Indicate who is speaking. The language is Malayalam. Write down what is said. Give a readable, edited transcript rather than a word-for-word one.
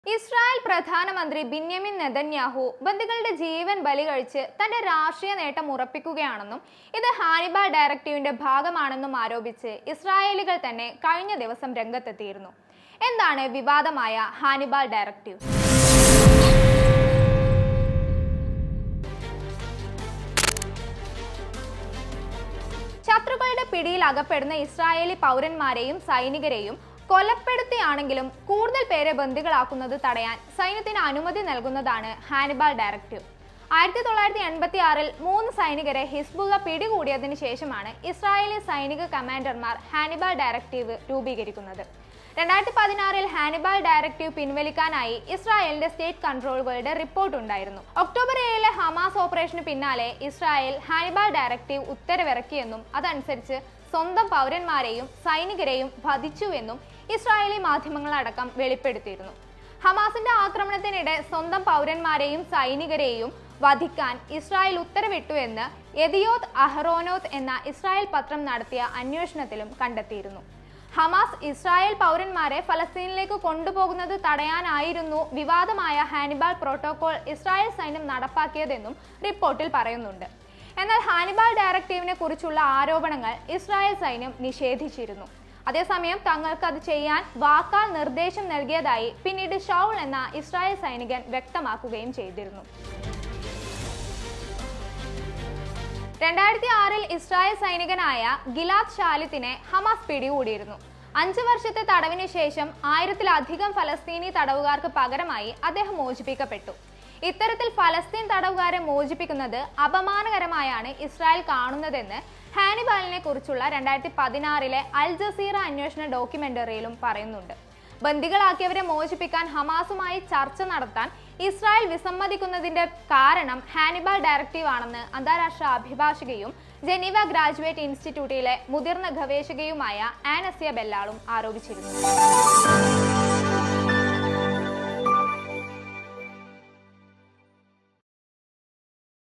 Speaker 1: ഇസ്രായേൽ പ്രധാനമന്ത്രി ബെന്യാമിൻ നെതന്യാഹു ബന്ദികളുടെ ജീവൻ ബലി കഴിച്ച് തന്റെ രാഷ്ട്രീയ നേട്ടം ഉറപ്പിക്കുകയാണെന്നും ഇത് ഹാനിബാൾ ഡയറക്റ്റീവിന്റെ ഭാഗമാണെന്നും ആരോപിച്ച് ഇസ്രായേലികൾ തന്നെ കഴിഞ്ഞ ദിവസം രംഗത്തെത്തിയിരുന്നു. എന്താണ് വിവാദമായ ഹാനിബാൾ ഡയറക്റ്റീവ്? ശത്രുക്കളുടെ പിടിയിൽ അകപ്പെടുന്ന ഇസ്രായേലി പൗരന്മാരെയും സൈനികരെയും കൊലപ്പെടുത്തിയാണെങ്കിലും കൂടുതൽ പേരെ ബന്ദികളാക്കുന്നത് തടയാൻ സൈന്യത്തിന് അനുമതി നൽകുന്നതാണ് ഹാനിബാൾ ഡയറക്റ്റീവ്. 1986-ൽ 3 സൈനികരെ ഹിസ്ബുള്ള പിടികൂടിയതിനു ശേഷമാണ് ഇസ്രായേലി സൈനിക കമാൻഡർമാർ ഹാനിബാൾ ഡയറക്റ്റീവ് രൂപീകരിക്കുന്നത്. 2016-ൽ ഹാനിബാൾ ഡയറക്റ്റീവ് പിൻവലിക്കാനായി ഇസ്രായേലിന്റെ സ്റ്റേറ്റ് കൺട്രോളുകളുടെ റിപ്പോർട്ട് ഉണ്ടായിരുന്നു. ഒക്ടോബർ 7-ലെ ഹമാസ് ഓപ്പറേഷന് പിന്നാലെ ഇസ്രായേൽ ഹാനിബാൾ ഡയറക്റ്റീവ് ഉത്തരവിറക്കിയെന്നും അതനുസരിച്ച് സ്വന്തം പൗരന്മാരെയും സൈനികരെയും വധിച്ചുവെന്നും ഇസ്രായേലി മാധ്യമങ്ങളടക്കം വെളിപ്പെടുത്തിയിരുന്നു. ഹമാസിന്റെ ആക്രമണത്തിനിടെ സ്വന്തം പൗരന്മാരെയും സൈനികരെയും വധിക്കാൻ ഇസ്രായേൽ ഉത്തരവിട്ടുവെന്ന് യെദിയോത്ത് അഹറോനോത്ത് എന്ന ഇസ്രായേൽ പത്രം നടത്തിയ അന്വേഷണത്തിലും കണ്ടെത്തിയിരുന്നു. ഹമാസ് ഇസ്രായേൽ പൗരന്മാരെ ഫലസ്തീനിലേക്ക് കൊണ്ടുപോകുന്നത് തടയാനായിരുന്നു വിവാദമായ ഹാനിബാൾ പ്രോട്ടോകോൾ ഇസ്രായേൽ സൈന്യം നടപ്പാക്കിയതെന്നും റിപ്പോർട്ടിൽ പറയുന്നുണ്ട്. എന്നാൽ ഹാനിബാൾ ഡയറക്റ്റീവിനെ കുറിച്ചുള്ള ആരോപണങ്ങൾ ഇസ്രായേൽ സൈന്യം നിഷേധിച്ചിരുന്നു. അതേസമയം തങ്ങൾക്ക് അത് ചെയ്യാൻ വാക്കാൽ നിർദ്ദേശം നൽകിയതായി പിന്നീട് ഷൗൾ എന്ന ഇസ്രായേൽ സൈനികൻ വ്യക്തമാക്കുകയും ചെയ്തിരുന്നു. 2006-ൽ ഇസ്രായേൽ സൈനികനായ ഗിലാദ് ഷാലിത്തിനെ ഹമാസ് പിടികൂടിയിരുന്നു. 5 വർഷത്തെ തടവിന് ശേഷം 1000-ലധികം ഫലസ്തീനി തടവുകാർക്ക് പകരമായി അദ്ദേഹം മോചിപ്പിക്കപ്പെട്ടു. ഇത്തരത്തിൽ ഫലസ്തീൻ തടവുകാരെ മോചിപ്പിക്കുന്നത് അപമാനകരമായാണ് ഇസ്രായേൽ കാണുന്നതെന്ന് ഹാനിബാളിനെ കുറിച്ചുള്ള 2016-ലെ അൽ ജസീറ അന്വേഷണ ഡോക്യുമെന്ററിയിലും പറയുന്നുണ്ട്. ബന്ദികളാക്കിയവരെ മോചിപ്പിക്കാൻ ഹമാസുമായി ചർച്ച നടത്താൻ ഇസ്രായേൽ വിസമ്മതിക്കുന്നതിന്റെ കാരണം ഹാനിബാൾ ഡയറക്റ്റീവ് ആണെന്ന് അന്താരാഷ്ട്ര അഭിഭാഷകയും ജനീവ ഗ്രാജുവേറ്റ് ഇൻസ്റ്റിറ്റ്യൂട്ടിലെ മുതിർന്ന ഗവേഷകയുമായ ആനസ്യ ബെല്ലാളും ആരോപിച്ചിരുന്നു.